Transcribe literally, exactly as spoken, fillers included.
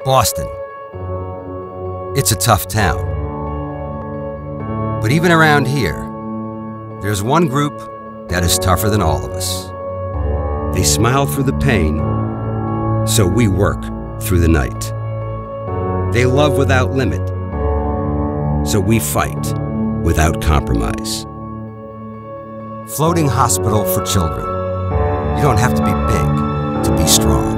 Boston. It's a tough town. But even around here, there's one group that is tougher than all of us. They smile through the pain, so we work through the night. They love without limit, so we fight without compromise. Floating hospital for children. You don't have to be big to be strong.